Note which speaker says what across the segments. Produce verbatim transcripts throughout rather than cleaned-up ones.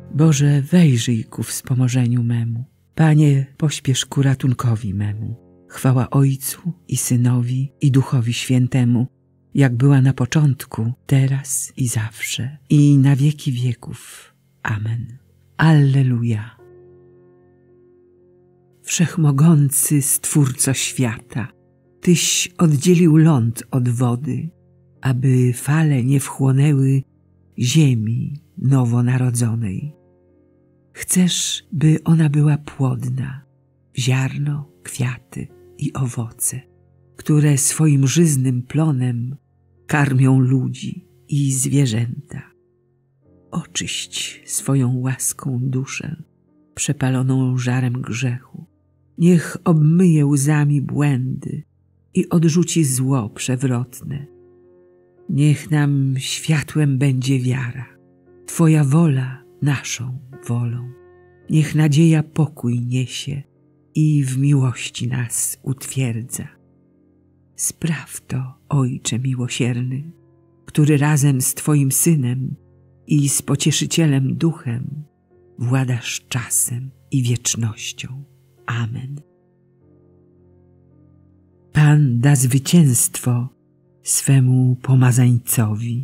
Speaker 1: Boże, wejrzyj ku wspomożeniu memu. Panie, pośpiesz ku ratunkowi memu. Chwała Ojcu i Synowi i Duchowi Świętemu, jak była na początku, teraz i zawsze, i na wieki wieków. Amen. Alleluja. Wszechmogący Stwórco świata, Tyś oddzielił ląd od wody, aby fale nie wchłonęły ziemi nowonarodzonej. Chcesz, by ona była płodna, ziarno, kwiaty i owoce, które swoim żyznym plonem karmią ludzi i zwierzęta. Oczyść swoją łaską duszę, przepaloną żarem grzechu. Niech obmyje łzami błędy i odrzuci zło przewrotne. Niech nam światłem będzie wiara, Twoja wola naszą wolą. Niech nadzieja pokój niesie i w miłości nas utwierdza. Spraw to, Ojcze miłosierny, który razem z Twoim Synem i z Pocieszycielem Duchem władasz czasem i wiecznością. Amen. Pan da zwycięstwo swemu pomazańcowi.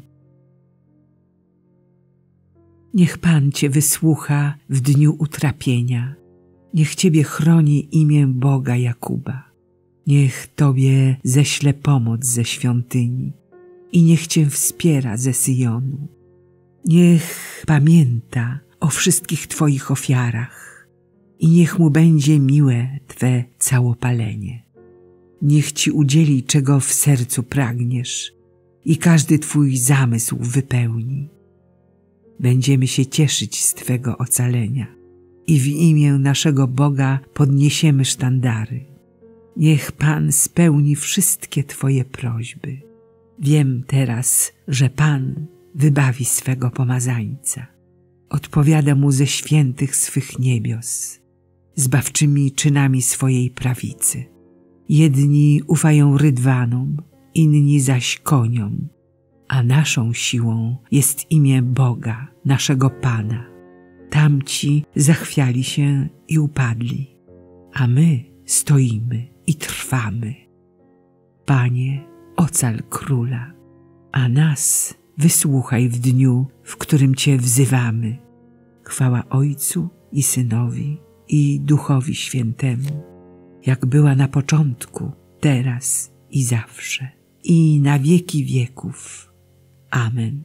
Speaker 1: Niech Pan Cię wysłucha w dniu utrapienia. Niech Ciebie chroni imię Boga Jakuba. Niech Tobie ześle pomoc ze świątyni i niech Cię wspiera ze Syjonu. Niech pamięta o wszystkich Twoich ofiarach i niech Mu będzie miłe Twe całopalenie. Niech Ci udzieli, czego w sercu pragniesz i każdy Twój zamysł wypełni. Będziemy się cieszyć z Twego ocalenia i w imię naszego Boga podniesiemy sztandary. Niech Pan spełni wszystkie Twoje prośby. Wiem teraz, że Pan wybawi swego pomazańca. Odpowiada Mu ze świętych swych niebios, zbawczymi czynami swojej prawicy. Jedni ufają rydwanom, inni zaś koniom, a naszą siłą jest imię Boga, naszego Pana. Tamci zachwiali się i upadli, a my stoimy i trwamy. Panie, ocal króla, a nas wysłuchaj w dniu, w którym Cię wzywamy. Chwała Ojcu i Synowi i Duchowi Świętemu, jak była na początku, teraz i zawsze, i na wieki wieków. Amen.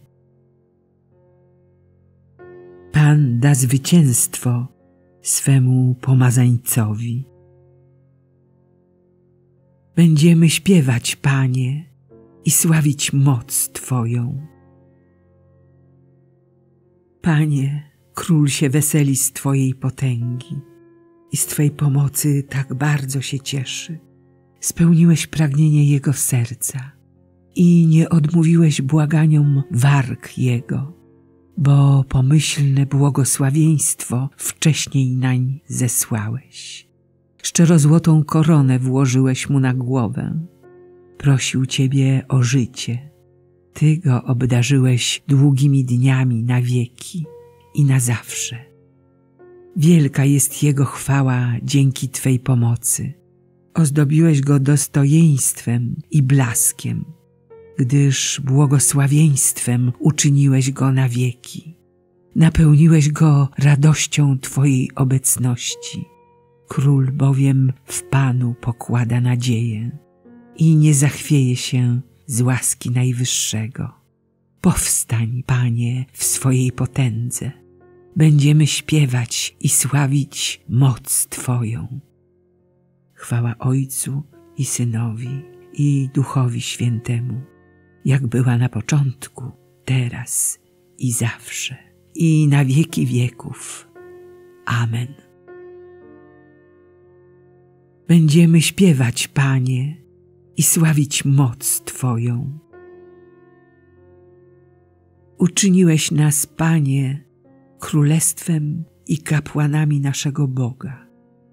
Speaker 1: Pan da zwycięstwo swemu pomazańcowi. Będziemy śpiewać, Panie, i sławić moc Twoją. Panie, Król się weseli z Twojej potęgi i z Twej pomocy tak bardzo się cieszy. Spełniłeś pragnienie Jego serca i nie odmówiłeś błaganiom warg Jego, bo pomyślne błogosławieństwo wcześniej nań zesłałeś. Szczerozłotą koronę włożyłeś mu na głowę. Prosił Ciebie o życie. Ty go obdarzyłeś długimi dniami na wieki i na zawsze. Wielka jest Jego chwała dzięki Twej pomocy. Ozdobiłeś go dostojeństwem i blaskiem, gdyż błogosławieństwem uczyniłeś go na wieki. Napełniłeś go radością Twojej obecności. Król bowiem w Panu pokłada nadzieję i nie zachwieje się z łaski Najwyższego. Powstań, Panie, w swojej potędze. Będziemy śpiewać i sławić moc Twoją. Chwała Ojcu i Synowi i Duchowi Świętemu, jak była na początku, teraz i zawsze, i na wieki wieków. Amen. Będziemy śpiewać, Panie, i sławić moc Twoją. Uczyniłeś nas, Panie, królestwem i kapłanami naszego Boga.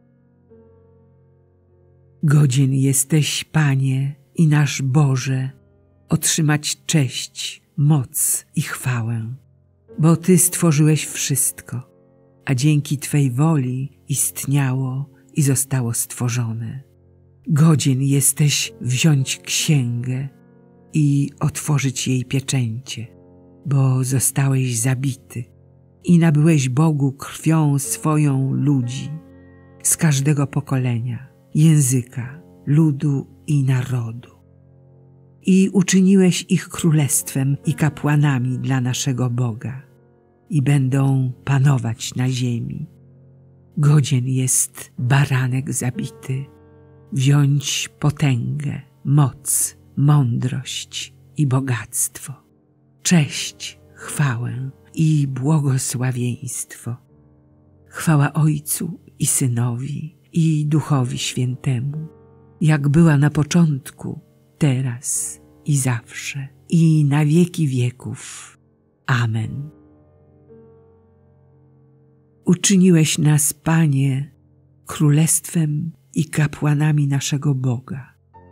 Speaker 1: Godzien jesteś, Panie i nasz Boże, otrzymać cześć, moc i chwałę, bo Ty stworzyłeś wszystko a dzięki Twej woli istniało i zostało stworzone. Godzien jesteś wziąć księgę i otworzyć jej pieczęcie, bo zostałeś zabity i nabyłeś Bogu krwią swoją ludzi z każdego pokolenia, języka, ludu i narodu. I uczyniłeś ich królestwem i kapłanami dla naszego Boga i będą panować na ziemi. Godzien jest baranek zabity, wziąć potęgę, moc, mądrość i bogactwo, cześć, chwałę i błogosławieństwo. Chwała Ojcu i Synowi i Duchowi Świętemu, jak była na początku, teraz i zawsze, i na wieki wieków. Amen. Uczyniłeś nas, Panie, królestwem i kapłanami naszego Boga.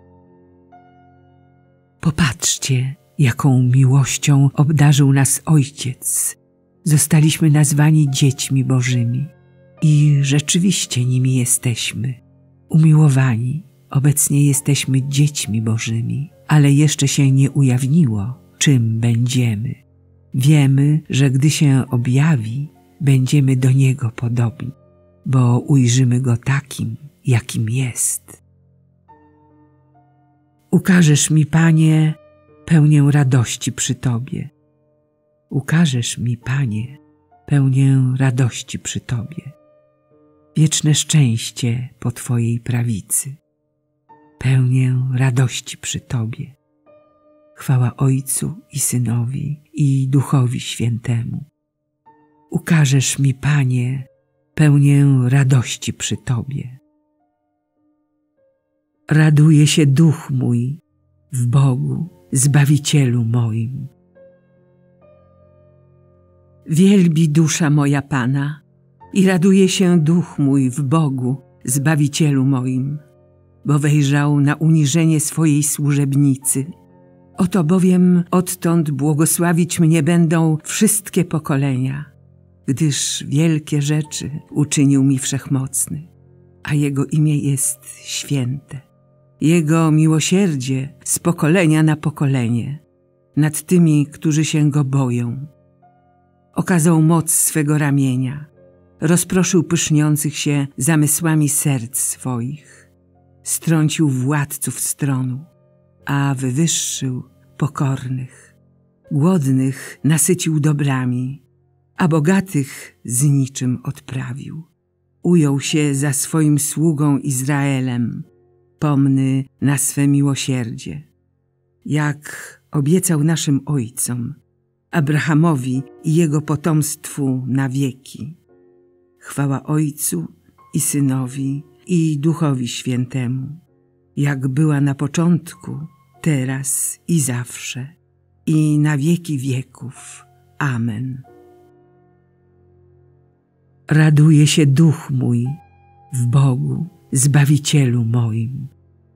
Speaker 1: Popatrzcie, jaką miłością obdarzył nas Ojciec. Zostaliśmy nazwani dziećmi Bożymi i rzeczywiście nimi jesteśmy. Umiłowani, obecnie jesteśmy dziećmi Bożymi, ale jeszcze się nie ujawniło, czym będziemy. Wiemy, że gdy się objawi, będziemy do Niego podobni, bo ujrzymy Go takim, jakim jest. Ukażesz mi, Panie, pełnię radości przy Tobie. Ukażesz mi, Panie, pełnię radości przy Tobie. Wieczne szczęście po Twojej prawicy. Pełnię radości przy Tobie. Chwała Ojcu i Synowi i Duchowi Świętemu. Ukażesz mi, Panie, pełnię radości przy Tobie. Raduje się duch mój w Bogu, Zbawicielu moim. Wielbi dusza moja Pana i raduje się duch mój w Bogu, Zbawicielu moim, bo wejrzał na uniżenie swojej służebnicy. Oto bowiem odtąd błogosławić mnie będą wszystkie pokolenia, gdyż wielkie rzeczy uczynił mi Wszechmocny, a Jego imię jest święte. Jego miłosierdzie z pokolenia na pokolenie nad tymi, którzy się Go boją. Okazał moc swego ramienia, rozproszył pyszniących się zamysłami serc swoich, strącił władców stronu, a wywyższył pokornych. Głodnych nasycił dobrami, a bogatych z niczym odprawił. Ujął się za swoim sługą Izraelem, pomny na swe miłosierdzie, jak obiecał naszym ojcom, Abrahamowi i jego potomstwu na wieki. Chwała Ojcu i Synowi i Duchowi Świętemu, jak była na początku, teraz i zawsze, i na wieki wieków. Amen. Raduje się duch mój w Bogu, Zbawicielu moim.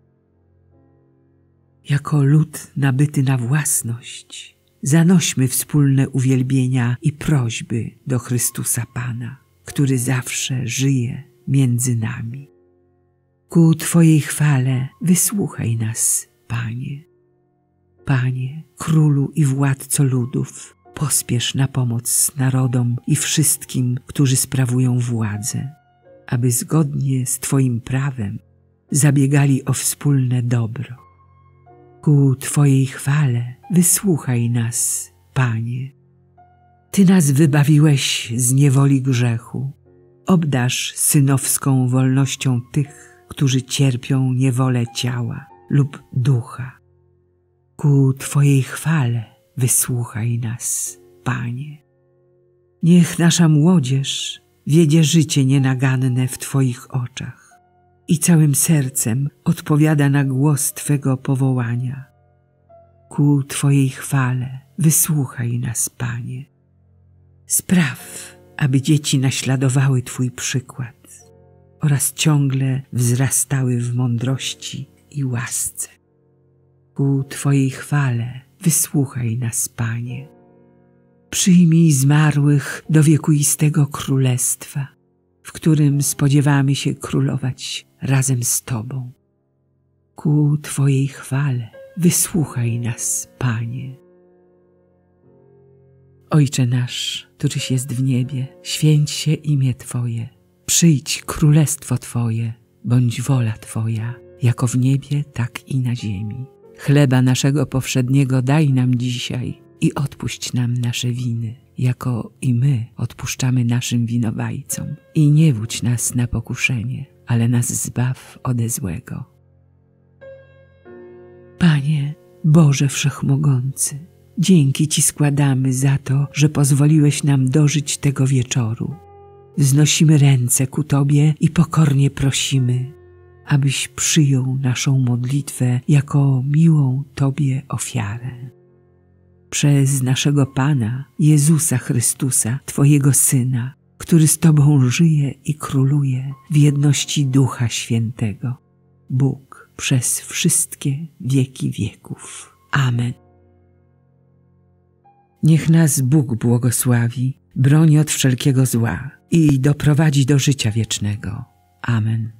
Speaker 1: Jako lud nabyty na własność, zanośmy wspólne uwielbienia i prośby do Chrystusa Pana, który zawsze żyje między nami. Ku Twojej chwale wysłuchaj nas, Panie. Panie, Królu i Władco ludów, pospiesz na pomoc narodom i wszystkim, którzy sprawują władzę, aby zgodnie z Twoim prawem zabiegali o wspólne dobro. Ku Twojej chwale wysłuchaj nas, Panie. Ty nas wybawiłeś z niewoli grzechu. Obdarz synowską wolnością tych, którzy cierpią niewolę ciała lub ducha. Ku Twojej chwale wysłuchaj nas, Panie. Niech nasza młodzież wiedzie życie nienaganne w Twoich oczach i całym sercem odpowiada na głos Twego powołania. Ku Twojej chwale wysłuchaj nas, Panie. Spraw, aby dzieci naśladowały Twój przykład oraz ciągle wzrastały w mądrości i łasce. Ku Twojej chwale wysłuchaj nas, Panie. Przyjmij zmarłych do wiekuistego królestwa, w którym spodziewamy się królować razem z Tobą. Ku Twojej chwale wysłuchaj nas, Panie. Ojcze nasz, któryś jest w niebie, święć się imię Twoje. Przyjdź królestwo Twoje, bądź wola Twoja, jako w niebie, tak i na ziemi. Chleba naszego powszedniego daj nam dzisiaj i odpuść nam nasze winy, jako i my odpuszczamy naszym winowajcom. I nie wódź nas na pokuszenie, ale nas zbaw ode złego. Panie, Boże Wszechmogący, dzięki Ci składamy za to, że pozwoliłeś nam dożyć tego wieczoru. Wznosimy ręce ku Tobie i pokornie prosimy, abyś przyjął naszą modlitwę jako miłą Tobie ofiarę. Przez naszego Pana, Jezusa Chrystusa, Twojego Syna, który z Tobą żyje i króluje w jedności Ducha Świętego, Bóg przez wszystkie wieki wieków. Amen. Niech nas Bóg błogosławi, broni od wszelkiego zła i doprowadzi do życia wiecznego. Amen.